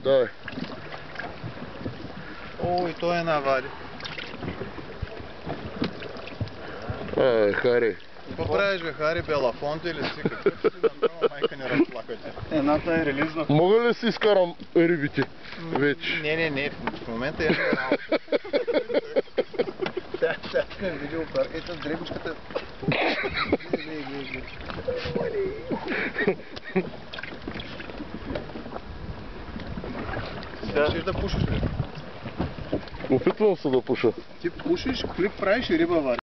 Давай. О, и той навади. Хари. Какво правиш, бе, Хари, Белафонте или си? Какво ще си направя, майка не разплакате? Едната е релизна. Мога ли си изкарам рибите вече? Не, в момента е работа. Сега тук е видеопар. Ето дребничката. Сега ще да пушиш ли? Опитвам се да пуша. Ти пушиш, клик правиш и риба вари.